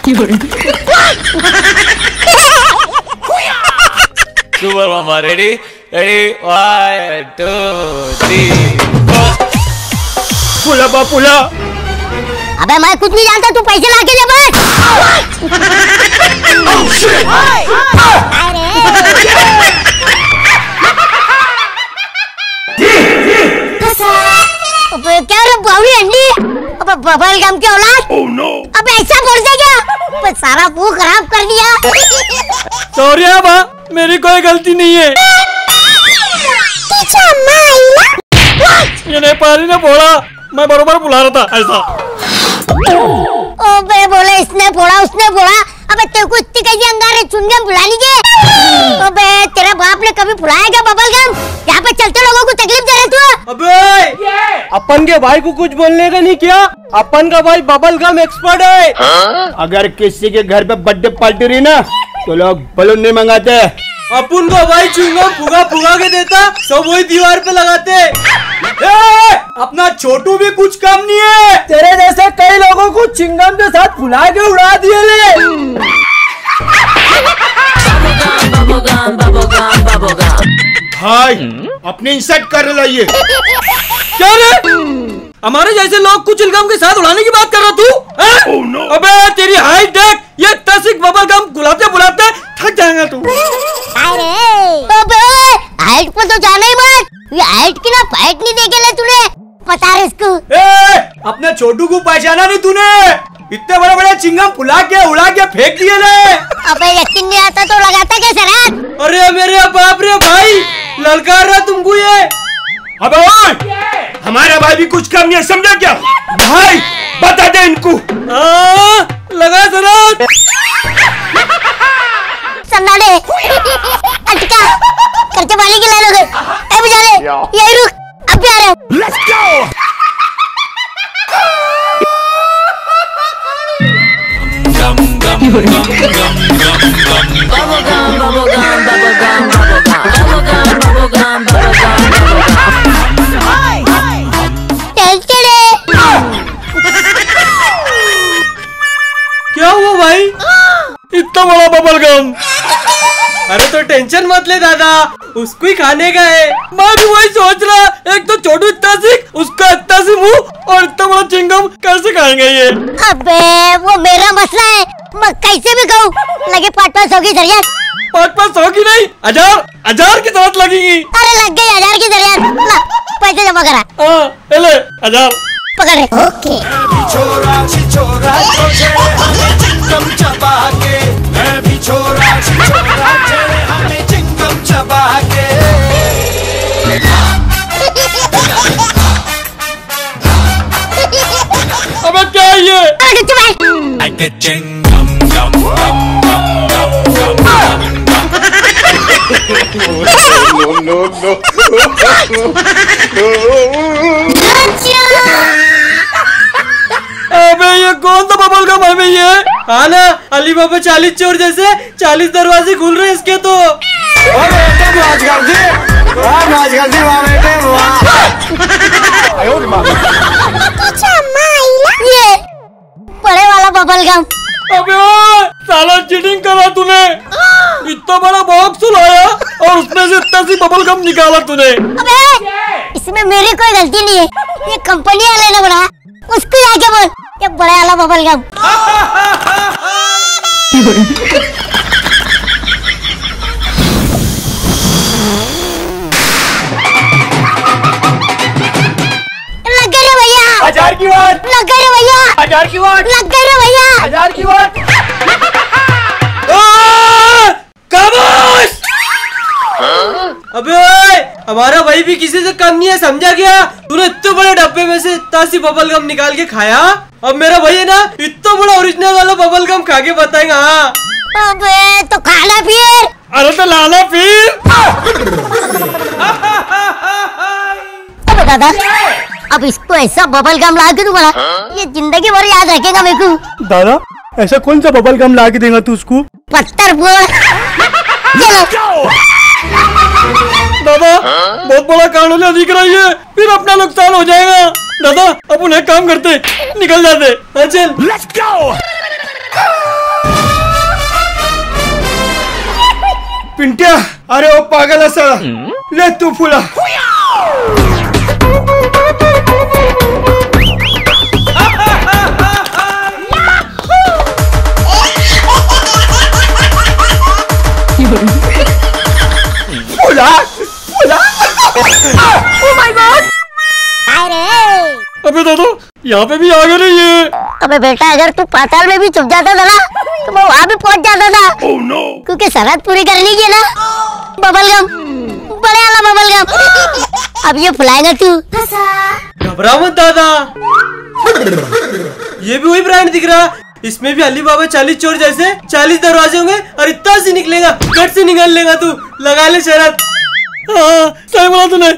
Super मामा ready ready 1 2 3 पुला पुला। अबे मैं कुछ नहीं जानता, तू पैसे लाके दे बस। अबे क्या रे बावली अंडी, अबे बबल गम के औलाद। Oh no! अबे ऐसा बोल दे क्या? अबे सारा मुंह खराब कर दिया। सॉरी बा, मेरी कोई गलती नहीं है। ये नेपाली ने बोला, मैं बरोबर बुला रहा था ऐसा। अबे बोले इसने फोड़ा उसने फोड़ा। अबे तेरे को इतनी कैसी अंगारे चुनगम बुलानी के? अबे तेरे बाप ने कभी फुलाया क्या बबल गम? यहाँ पे चलते लोगों को तकलीफ दे रहे तू। अबे अपन के भाई को कुछ बोलने का नहीं किया। अपन का भाई बबल गम एक्सपर्ट है। अगर किसी के घर पे बर्थडे पार्टी रही ना तो लोग बलून नहीं मंगाते। अपन को भाई चुंगम फुगा फुगा के देता, सब वही दीवार पे लगाते। अपना छोटू भी कुछ कम नहीं है। तेरे जैसे कई लोगों को चिंगम के साथ फुला के उड़ा दिए ले। भाई अपनी इंसल्ट कर रही है क्या रे? हमारे जैसे लोग को चिंगम के साथ उड़ाने की बात कर रहा तू? oh, no. अबे तेरी हाइट देख, ये तसिक बबल गम बुलाते बुलाते थक जाएगा तू। अबे हाइट पर तो जाना ही मत, ये हाइट की ना फाइट नहीं देखे ले तूने, पता है इसको। अपने छोटू को पहचाना नहीं तूने? इतने बड़े बड़े चिंगम फुला के उड़ा के फेंक दिए ले। अबे यकीन नहीं आता तो लगाता कैसे रात? अरे मेरे बाप रे भाई, ललकार रहा तुमको ये। अबे हमारा भाई भी कुछ कम नहीं है, समझा क्या? भाई बता दे इनको। लगा जरा सन्नाडे अटका खर्चे वाली के ले लोगे। ए बेचारे यही रुक, अब भी आ रहे हो। Let's go. क्या हुआ भाई? इतना बड़ा बबल गम? अरे तो टेंशन मत ले दादा, उसको ही खाने का है। मैं भी वही सोच रहा, एक तो छोटू इतना सिक, उसका इतना सी मुंह और इतना बड़ा चिंगम कैसे खाएंगे ये? अबे वो मेरा मसला है, मैं कैसे भी खाऊं, लगे 500 की जरियत। 500 की नहीं, 1000 की जरूरत लगेगी। अरे लग गई 1000 की जरियत। ला पैसे जमा करा। ले 1000 पकड़। ओके। अबे क्या है ये? अबे ये कौन सा बबल गम है ये? हाँ ना, अली बाबा 40 चोर जैसे 40 दरवाजे खुल रहे इसके तो। ये बड़े वाला बबल गम। अबे साला चीटिंग करा तूने, इतना बड़ा बॉक्स लाया और उसमें से इतना सी बबल गम निकाला तूने। अबे इसमें मेरी कोई गलती नहीं है, ये कंपनी वाले ने बनाया, उसको जाके बोल ये बड़ा वाला बबल गम। लग गए रे भैया, 1000 की वाट। लग गए रे भैया, 1000 की वाट। लग गए रे भैया, 1000 की वाट। खामोश! अबे हमारा भाई भी किसी से कम नहीं है, समझा क्या? तूने इतने बड़े डब्बे में से इतना सी बबल गम निकाल के खाया, अब मेरा भाई है ना इतना बड़ा ओरिजिनल वाला बबल गम खा के बताएगा। हाँ अबे तो खाना फिर। अरे तो लाना फिर। अबे दादा अब इसको ऐसा बबल गम ला के दूंगा ना, ये जिंदगी भर याद रखेगा मेरे को। दादा ऐसा कौन सा बबल गम ला के देगा तू उसको? पत्थर फोड़। दादा बहुत बड़ा कांड दिख रहा है, फिर अपना नुकसान हो जाएगा। दादा अब उन्हें काम करते, निकल जाते। चल लेट्स गो। पिंट्या, अरे वो पागल है साला, ले तू फुला। फुला फुला। Oh my god. अरे अबे दादा यहाँ पे भी आ गए रे ये। अबे बेटा, अगर तू पाताल में भी छुप जाता था ना तो मैं वहाँ भी पहुँच जाता था। Oh no! क्योंकि शरत पूरी कर ली है ना। बबलगम, बड़े वाला बबलगम। अब ये फुलाएगा तू। घबरा मत दादा, ये भी वही ब्रांड दिख रहा। इसमें भी अली बाबा 40 चोर जैसे 40 दरवाजे होंगे और इतना से निकलेगा, कट से निकाल लेगा तू। लगा ले शरत। सही बोला तूने।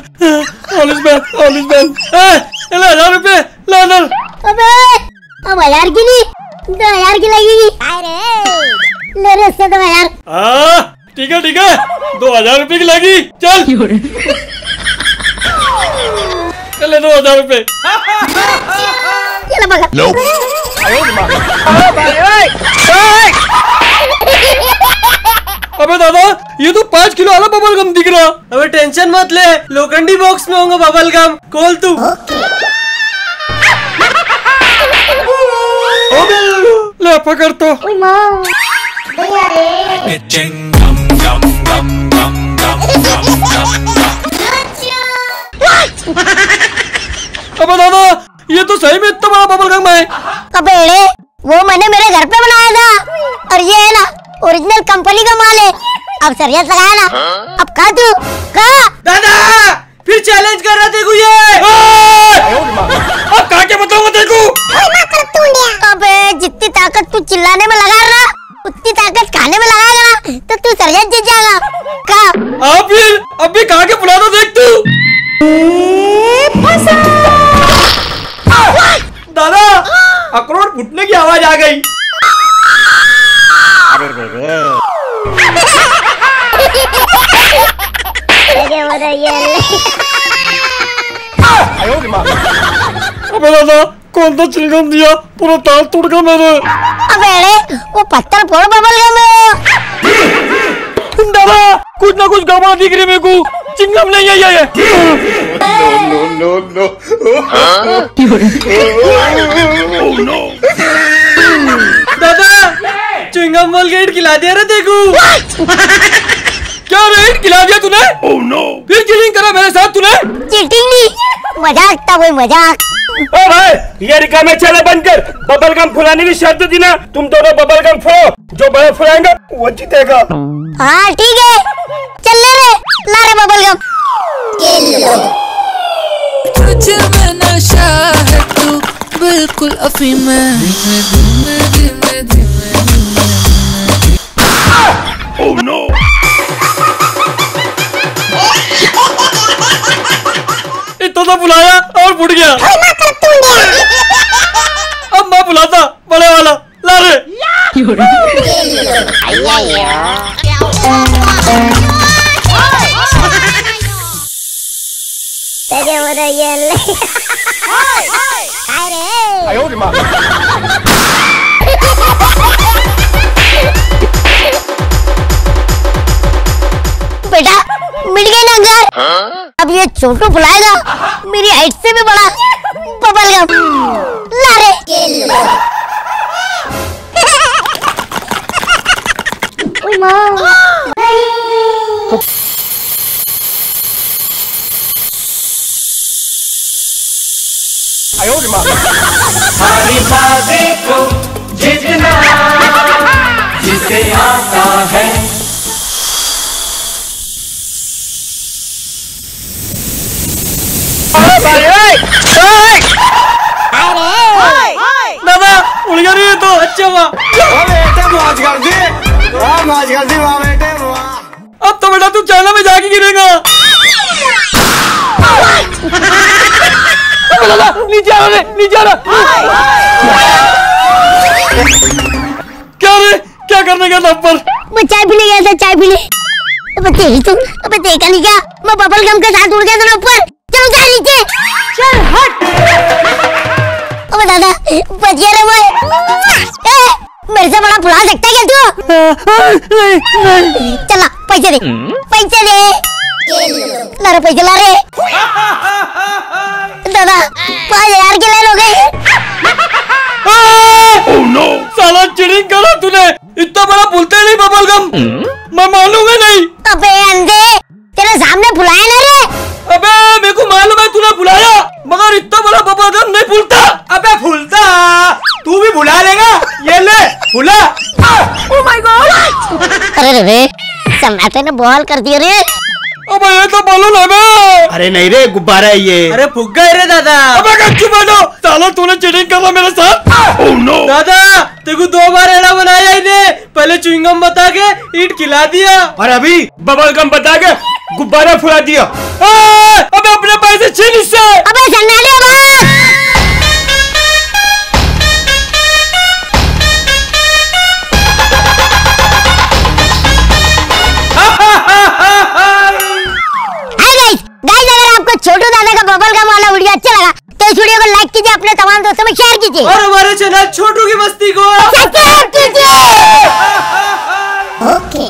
1000 रुपए ला दर। अबे अब 1000 की नहीं, 2000 की लगेगी। अरे ले रे इससे 2000। ठीक है 2000 रुपए की लगी। चल ले 2000 रुपए। ये ले पकड़। अबे दादा ये तो 5 किलो वाला बबल गम दिख रहा। अबे टेंशन मत ले, लोखंडी बॉक्स में होगा बबल गम। खोल तू। ले पकड़ तो। अबे दादा ये तो सही में इतना बड़ा बबल गम है। अबे वो मैंने मेरे घर पे बनाया था और ये है ना ओरिजिनल कंपनी का माल है। अब सरियत लगाया ना, अब खा तू खा। दादा फिर चैलेंज कर रहा देखो ये। अब कहा के बताऊंगा देखो। अबे जितनी ताकत तू चिल्लाने में लगा रहा उतनी ताकत खाने में लगाएगा ना तो तू सरियत जीत जाएगा। खा। आप फिर अब भी कहा के बुला दो देख तू। दादा अखरोट फूटने की आवाज आ गई। अबे दादा कौन सा चिंगम दिया, पूरा ताल तोड़ गया मेरे। अबे वो पत्थर फोड़ बबल गम। दादा कुछ ना कुछ गड़बड़ दिख रही मेरे को। चिंगम नहीं है ये। No. दादा च्युइंगम वाल गेट खिला दिया रे देखो। क्या रेट खिला दिया तूने? Oh no. फिर चीटिंग करा मेरे साथ तूने। चीटिंग नहीं, मजाक था कोई मजाक। ओ भाई ये रिका में चले बंद कर। बबल गम फुलाने की शर्त दी ना, तुम दोनों बबल गम फोड़ो, जो बड़ा फुलाएगा वो जीतेगा। हाँ ठीक है, चल ले रे, ला रे बबल गम। तुझ में नशा है तू बिल्कुल अफीम है। धीमे धीमे Oh no. इतना सा बुलाया और फुट गया। अब मैं बुलाता बड़े वाला। ला रे। बेटा मिल गई ना घर। अब ये छोटू फुलाएगा मेरी हाइट से भी बड़ा बबल गम। ला रे। ओए माँ। हरी बातें को जितना जिसे आता है। दादा उड़ गया ये तो। अच्छा हुआ। मौज कर दी, मौज कर दी बेटे। अब तो बेटा तू चाइना में जाके गिरेगा। नीचे आ रे, नीचे आ रहा। क्या रे क्या करने गया था ऊपर? मैं चाय पीने गया था, चाय पीने। अबे तेरी तुम, अबे देखा नहीं क्या मैं बबल गम के साथ उड़ गया था ना ऊपर। चल उतर नीचे, चल हट। अबे दादा बच गया रे मैं। मेरे से बड़ा फुला सकता है क्या तू? चला पैसे दे, पैसे दे। ला रे पैसे ला रे। दादा 5,000 के ले लोगे? साला चीटिंग करा तूने, इतना बड़ा भूलते नहीं बबल गम, मैं मानूंगा नहीं। अबे अंधे, तेरे सामने फुलाया ना रे। अबे मेरे को मालूम है तूने बुलाया, मगर इतना बड़ा बबल गम नहीं भूलता। अबे भूलता, तू भी भुला लेगा। ये ले भुला। Oh my god. अरे रे सम्राटे ने बवाल कर दिया रे। अबे ये तो बोलो ना बे। अरे नहीं रे, गुब्बारा है ये। अरे फूक गए रे दादा। अबे कच्चू बैठो, साला तूने चीटिंग करा मेरे साथ। Oh no. दादा तेको 2 बार एड़ा बनाया इन्हें, पहले च्युइंगम बता के ईट खिला दिया और अभी बबल गम बता के गुब्बारा फुला दिया। अबे अपने पैसे छीन इससे। अबे सन्नाटे बात। छोटू दादा का बबल गम वाला वीडियो अच्छा लगा तो इस वीडियो को लाइक कीजिए, अपने तमाम दोस्तों में शेयर कीजिए और हमारे चैनल छोटू की मस्ती को सब्सक्राइब कीजिए। ओके।